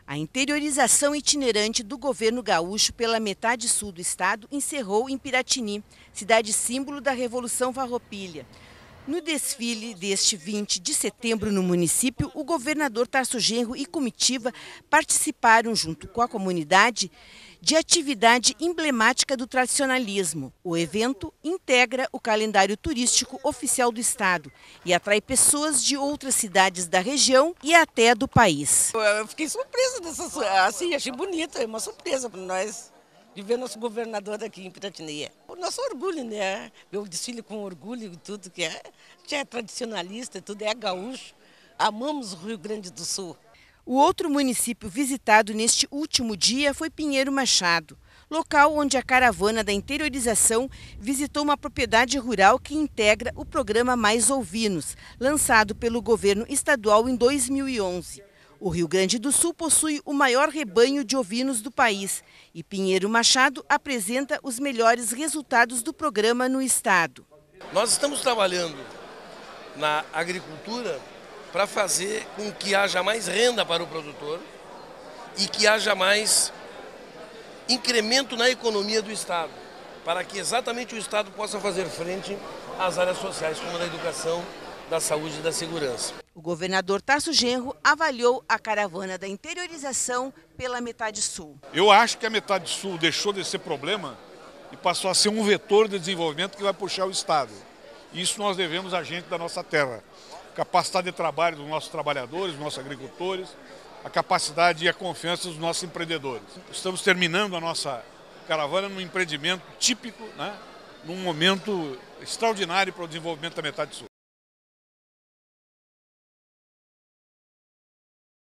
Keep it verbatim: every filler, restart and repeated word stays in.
A interiorização itinerante do governo gaúcho pela metade sul do estado encerrou em Piratini, cidade símbolo da Revolução Farroupilha. No desfile deste vinte de setembro no município, o governador Tarso Genro e comitiva participaram, junto com a comunidade, de atividade emblemática do tradicionalismo. O evento integra o calendário turístico oficial do estado e atrai pessoas de outras cidades da região e até do país. Eu fiquei surpresa dessa, assim, achei bonito, é uma surpresa para nós de ver nosso governador aqui em Piratini. O nosso orgulho, né? Ver o desfile com orgulho e tudo que é. A gente é tradicionalista, tudo é gaúcho. Amamos o Rio Grande do Sul. O outro município visitado neste último dia foi Pinheiro Machado, local onde a caravana da interiorização visitou uma propriedade rural que integra o programa Mais Ovinos, lançado pelo governo estadual em dois mil e onze. O Rio Grande do Sul possui o maior rebanho de ovinos do país e Pinheiro Machado apresenta os melhores resultados do programa no estado. Nós estamos trabalhando na agricultura para fazer com que haja mais renda para o produtor e que haja mais incremento na economia do estado, para que exatamente o estado possa fazer frente às áreas sociais, como a da educação, da saúde e da segurança. O governador Tarso Genro avaliou a caravana da interiorização pela metade sul. Eu acho que a metade sul deixou de ser problema e passou a ser um vetor de desenvolvimento que vai puxar o estado. Isso nós devemos a gente da nossa terra. A capacidade de trabalho dos nossos trabalhadores, dos nossos agricultores, a capacidade e a confiança dos nossos empreendedores. Estamos terminando a nossa caravana num empreendimento típico, né, num momento extraordinário para o desenvolvimento da metade sul.